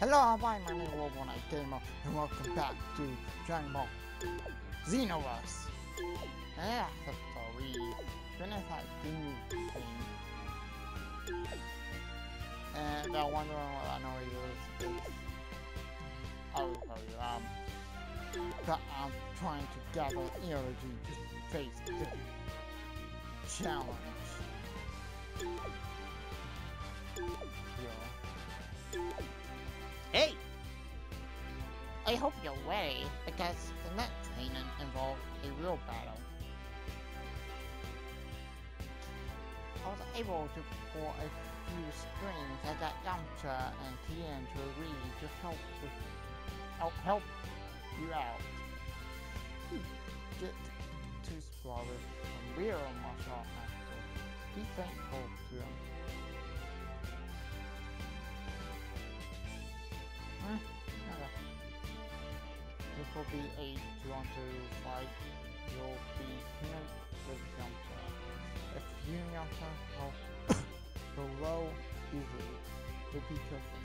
Hello, my name is Robonite Gamer, and welcome back to Dragon Ball Xenoverse. Yeah, so we finished that new thing. And they're wondering what that noise is. I'll tell you, that I'm trying to gather energy to face this challenge. Yeah. Hey! I hope you're ready, because the next training involved a real battle. I was able to pull a few strings. I got Yamcha and Tien to agree to help you out. Get to Squalid, a real martial art master. Be thankful to him. This will be a 2-on-2 fight. You'll be paired with Yamcha. If you and Yamcha help below easily, you'll be careful.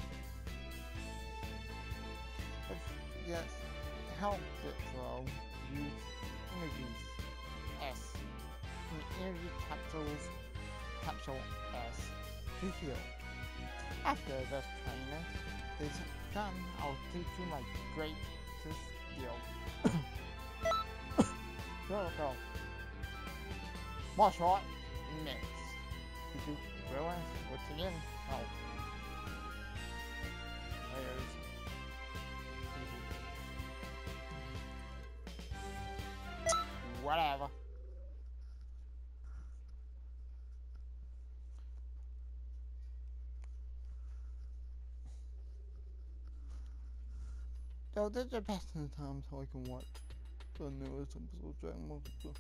If yes, help gets low, use energies S. Energy capsule S to heal. After this training is done, I'll teach you my greatest skill. Go. Martial art mix. To do ruins with Tien help. Whatever. So this is the best in time so I can watch the newest episode of Dragon Ball Super.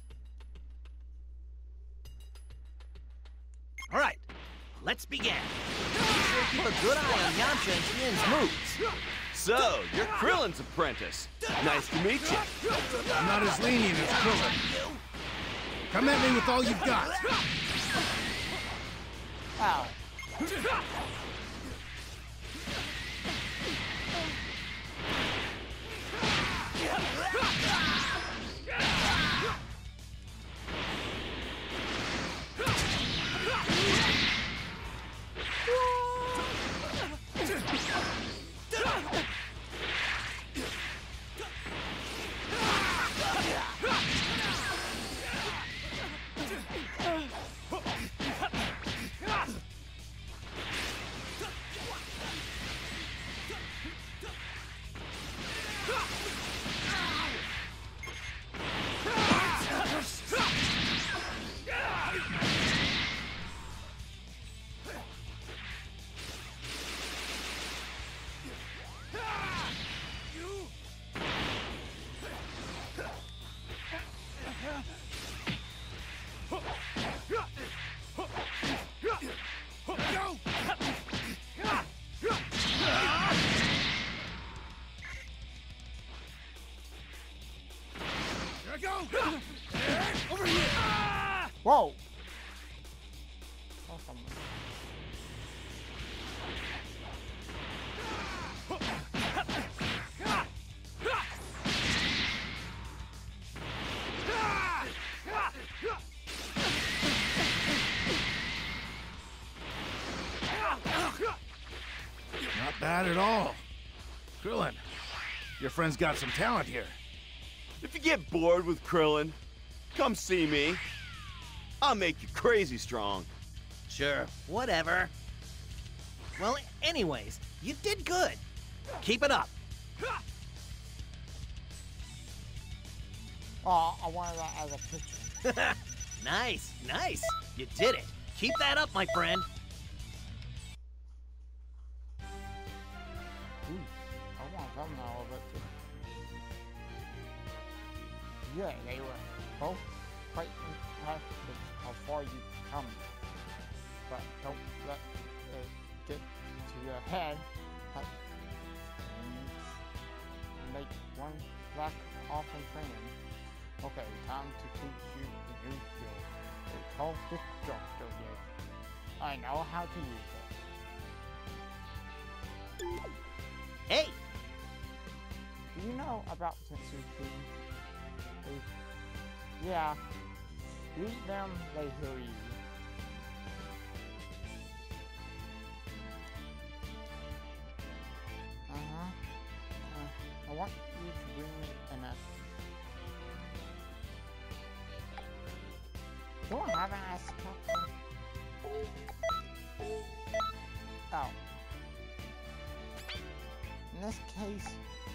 Alright, let's begin. Be sure to keep a good eye on Yamcha and Tien's moves. So, you're Krillin's apprentice. Nice to meet you. I'm not as lenient as Krillin. Come at me with all you've got. Ow. Over here! Whoa! Awesome. Not bad at all. Krillin, your friend's got some talent here. If you get bored with Krillin, come see me. I'll make you crazy strong. Sure, whatever. Well, anyways, you did good. Keep it up. Oh, I wanted that as a picture. Nice. You did it. Keep that up, my friend. Ooh, I want some now of it too. Yeah, they were both quite impressed with how far you've come. But don't let it get to your head. But make one black off in training. Okay, time to teach you a new skill. It's called Destructo Gate. I know how to use it. Hey! Do you know about Tensukki? Yeah. You eat them, they heal you. I want you to bring me an Do I have an ice capsule? Oh. In this case...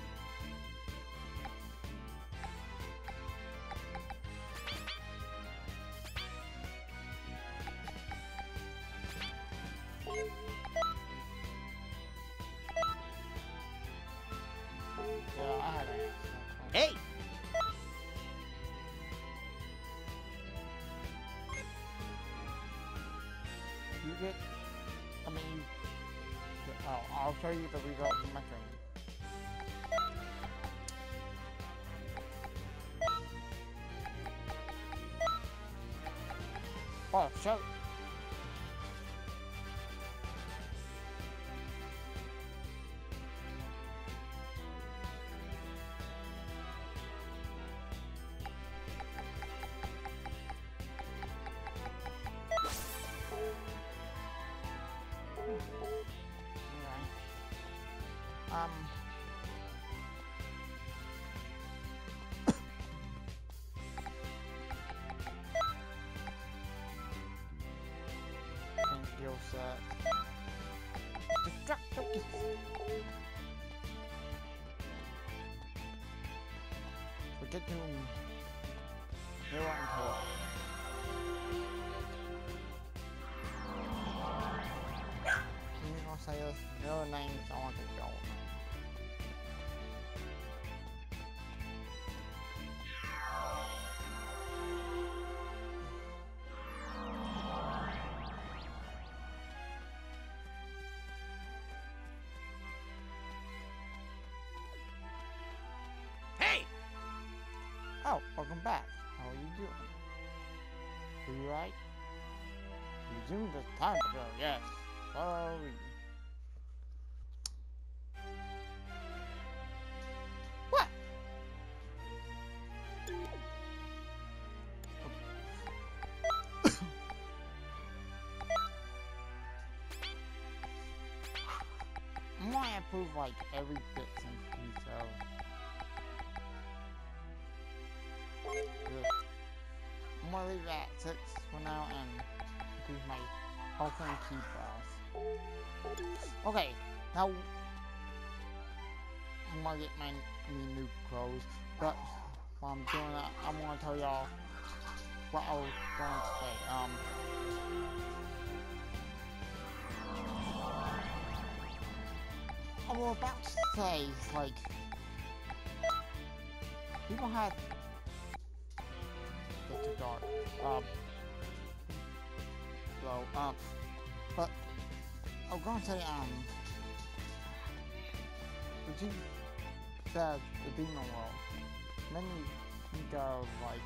Yeah, I have an ice capsule. Hey! You get... I mean, you... Oh, I'll show you the results of my training. Oh, show... Skill set. Destruct focus. Forget to heal and pull. I'm gonna say this. No names. I want to go. Oh, welcome back. How are you doing? Are you right? Resume the time ago, yes. Sorry. What? I'm gonna improve like every bit and piece of this. I'm gonna leave it at 6 for now and increase my health and key pass. Okay, now I'm gonna get my new clothes, but while I'm doing that, I'm gonna tell y'all what I was going to say. I was about to say, like, people had get too dark. But I was gonna say, would you said the demon world made me think of like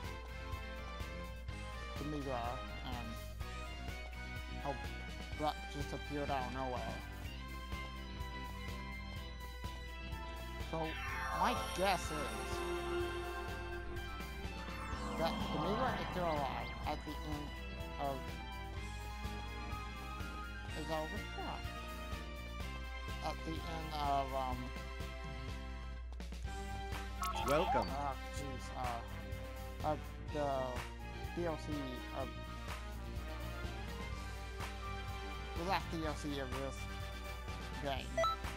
the Migra and how Black just appeared out of nowhere. So my guess is that the Migra is still alive at the end of is over at the end of Welcome. Of the DLC of the last DLC of this game.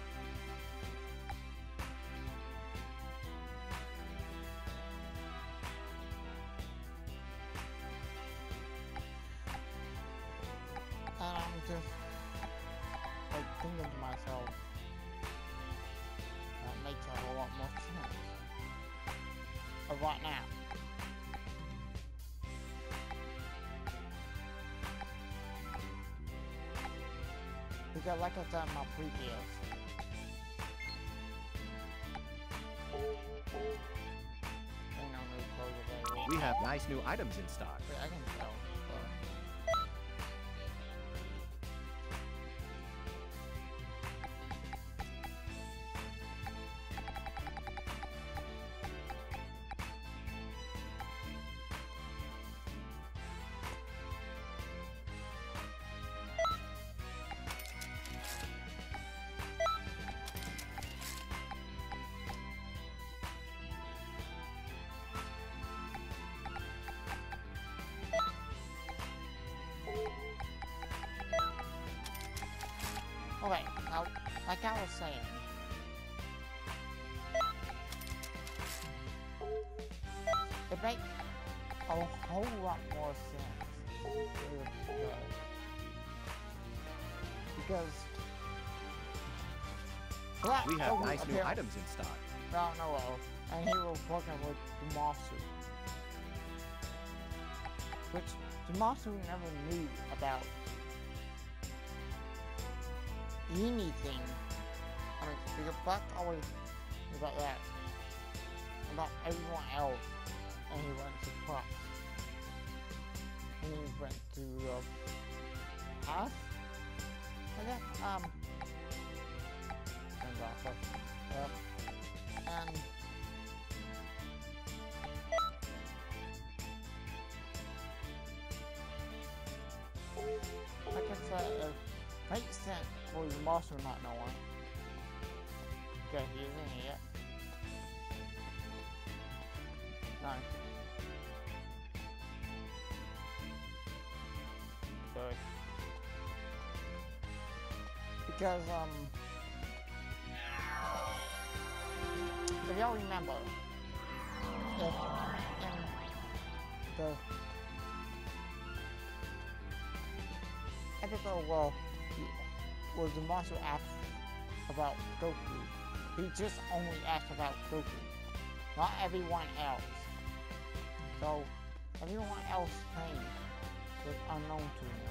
And I'm just like thinking to myself, that makes a whole lot more sense. Of right now. Because like I said in my previous, ain't no new clothes available. We have nice new items in stock. Wait, I can tell. Okay, now, like I was saying, it makes a whole lot more sense because Black We have Goku nice new appeared- items in stock. No, and he was working with Damasu, which Damasu never knew about anything. I mean, because Black always knew about that, about everyone else, and he went to Plus, and he went to Path, I guess, and like I said, it makes sense for the master not knowing. Okay, he isn't here yet. No. Good. Because, if y'all remember, if in the episode where the monster asked about Goku, he just only asked about Goku, not everyone else. So everyone else's name was unknown to him.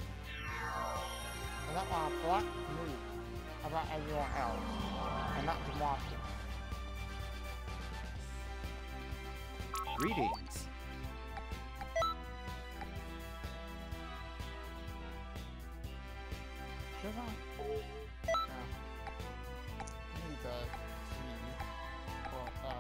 And that's why Black knew about everyone else, and not the monster. Greetings. Should I? No. I need to see what,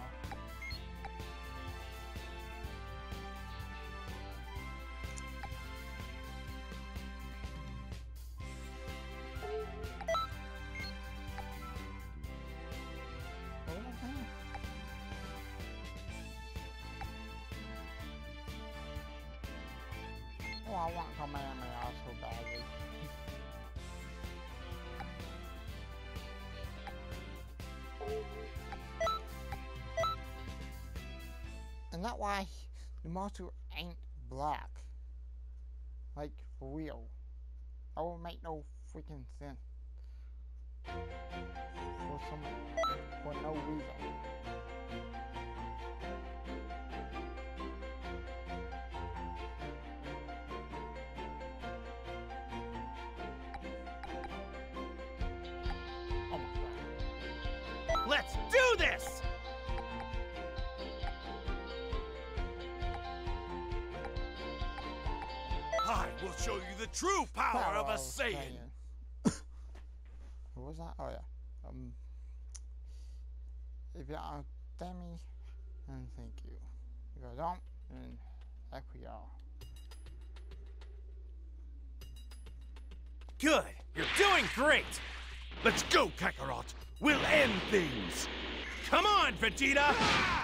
what was I saying? Oh, I want Kamehameha so badly. And that's why the monster ain't black. Like, for real. That would make no freaking sense. For no reason. Oh my god. Let's do this! I will show you the true power of a Saiyan. What was that? Oh yeah. If you thank me, then thank you. If I don't, then heck we are. Good. You're doing great. Let's go, Kakarot. We'll end things. Come on, Vegeta.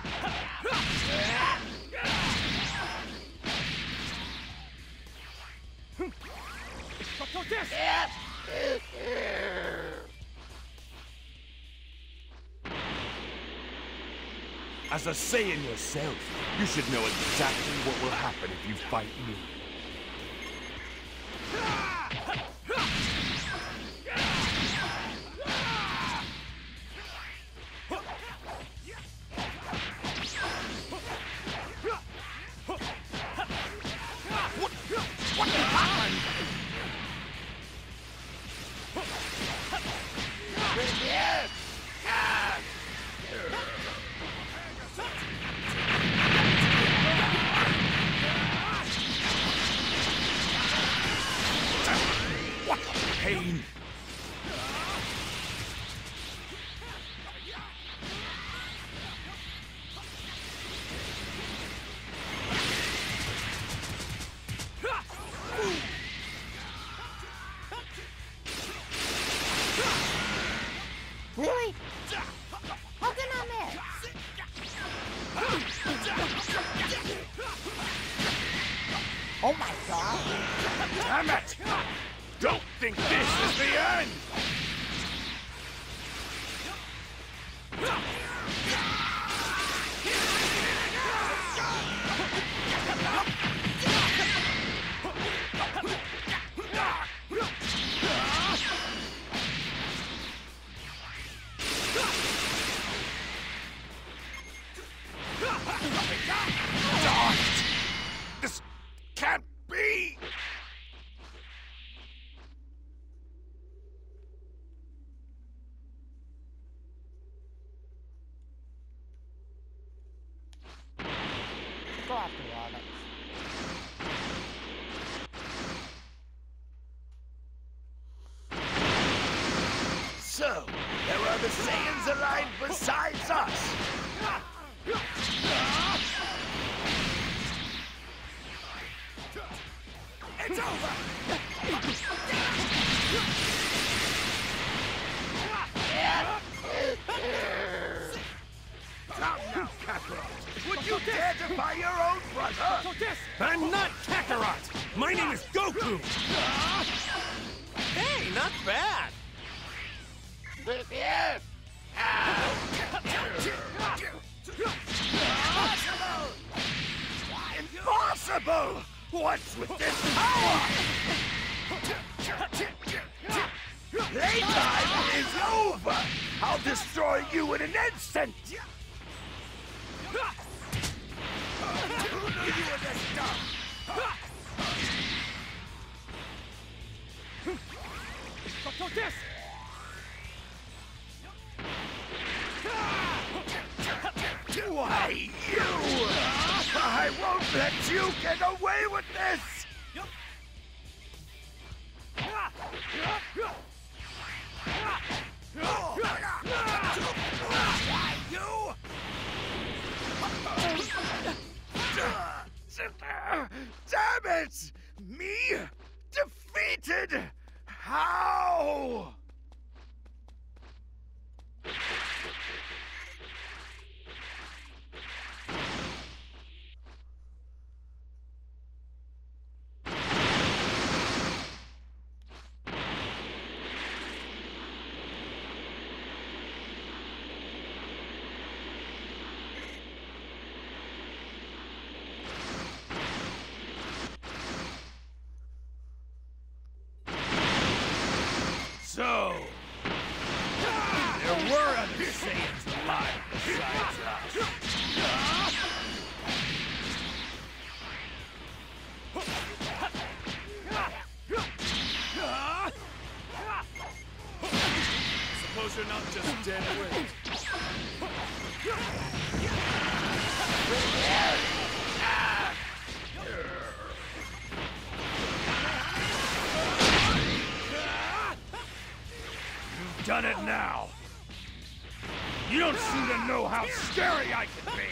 As a Saiyan yourself, you should know exactly what will happen if you fight me. What happened? What pain! Really? How can I miss? Oh my god! Damn it! don't think this is the end! This can't be! Go after Alex. So, there are the Saiyans alive besides us! It's over! Come now, Kakarot! Would you dare defy your own brother? I'm not Kakarot! My name is Goku! Hey, not bad. Impossible! What's with this power? Playtime is over! I'll destroy you in an instant! Who knew you were this dumb? Why, you! I won't let you get away with this! Why, you! Damn it! Me? Defeated? How? So, there were other Saiyans alive besides us. Suppose you're not just dead weight. You've done it now. You don't seem to know how scary I can be.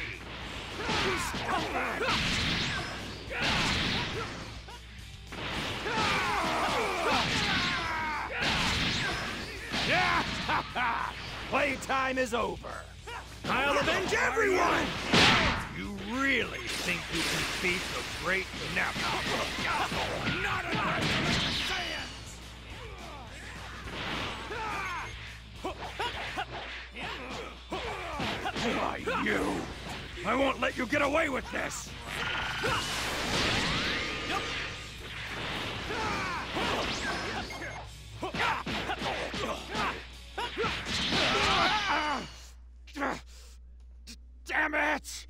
Playtime is over. I'll avenge everyone! You really think you can beat the great Nappa? Not enough! Why, you! I won't let you get away with this! Damn it!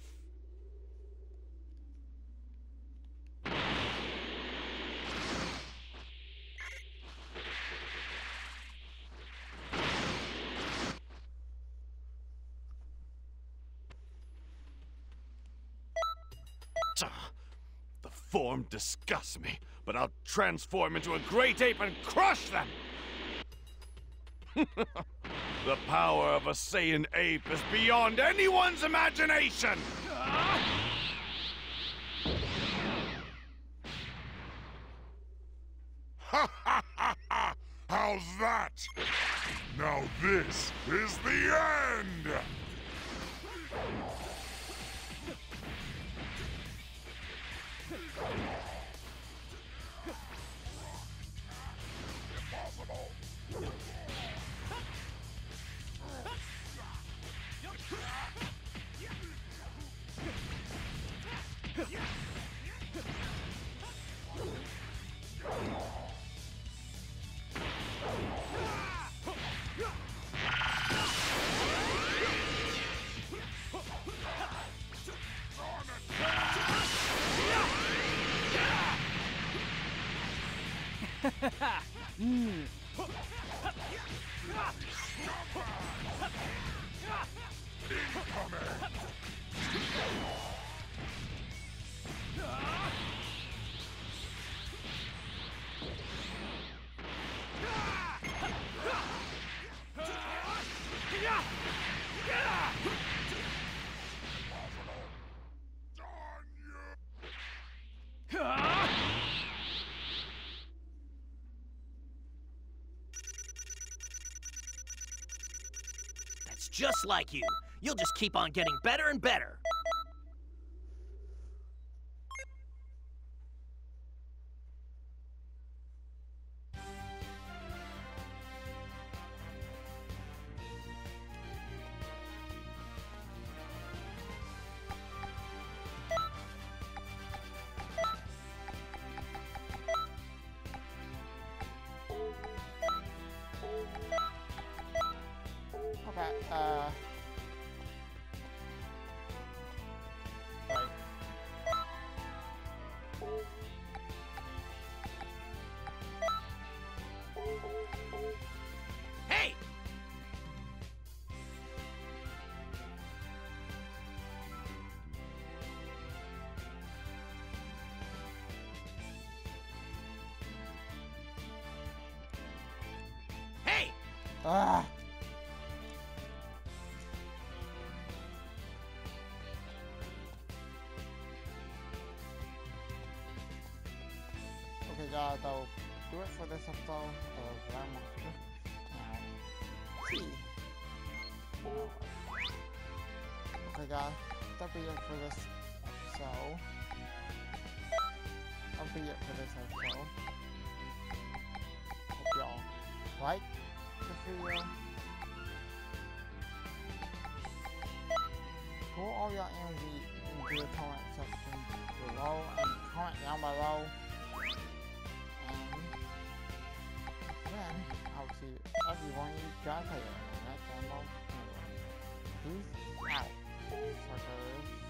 The form disgusts me, but I'll transform into a great ape and crush them! The power of a Saiyan ape is beyond anyone's imagination! Ha ha ha ha! How's that? Now this is the end! That's just like you. You'll just keep on getting better and better. Okay, right. Hey! Hey! Ah! Okay, guys, I'll do it for this episode of Land Monster. See. Okay, guys, that'll be it for this episode. That'll be it for this episode. Hope y'all like the video. Put all your energy into the comment section below and comment down below. And then I'll see everyone you guys later in the next demo. Peace out, suckers.